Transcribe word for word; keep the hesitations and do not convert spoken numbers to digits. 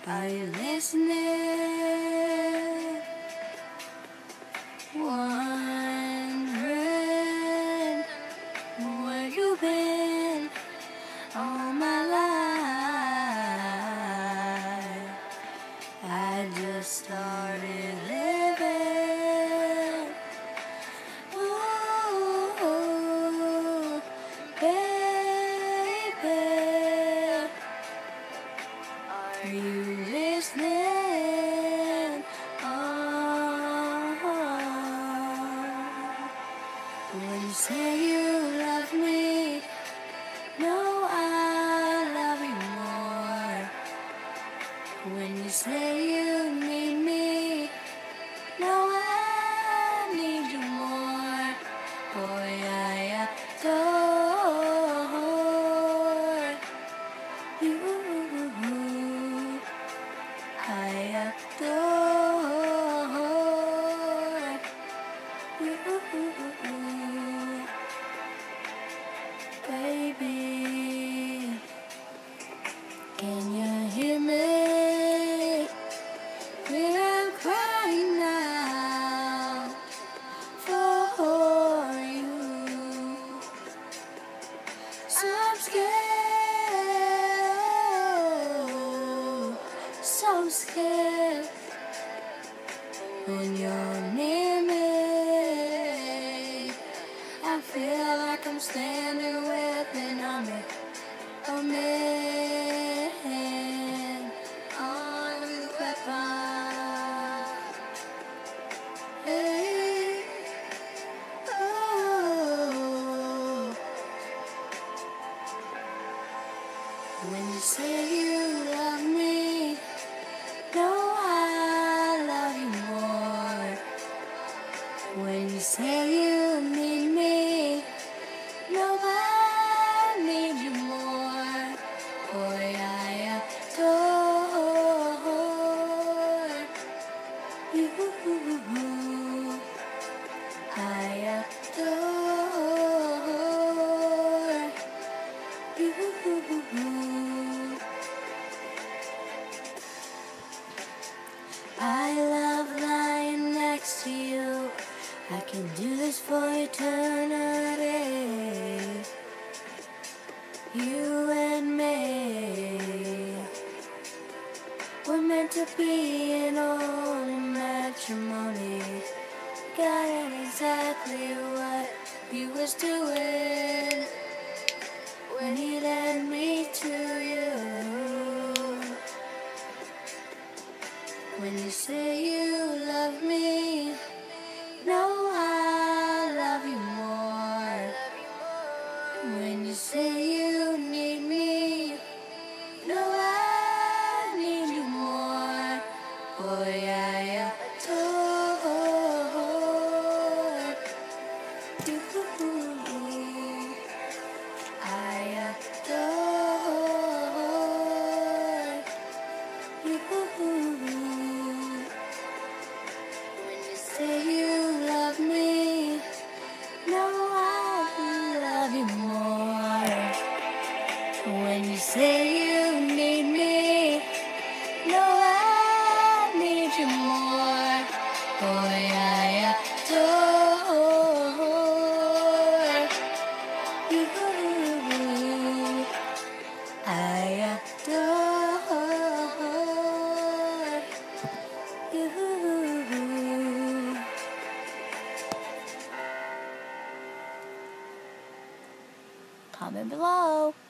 Are you listening? Wondering where you been all my life. I just started living. Ooh, baby, are you listening? Oh, when you say you love me, no, I love you more. When you say you need me, no, I need you more. Boy, I adore you. I adore you, baby. Can you hear me when I'm crying out for you? So I'm scared, so scared when you're near me. I feel like I'm standing with an army of men, armed with weapons. Hey, oh, when you say you love me, no, I love you more. When you say you need me, no, I need you more. Boy, I adore you. I adore you. I love lying next to you. I can do this for eternity. You and me, we're meant to be in holy matrimony. Got exactly what he was doing when he led me to you. When you say you love me, no, I love you more. When you say you need me, no, I need you more. Boy, I adore you. I adore you. When you say you love me, no, I love you more. When you say you need me, no, I need you more. Boy, I adore you. I adore you. Comment below.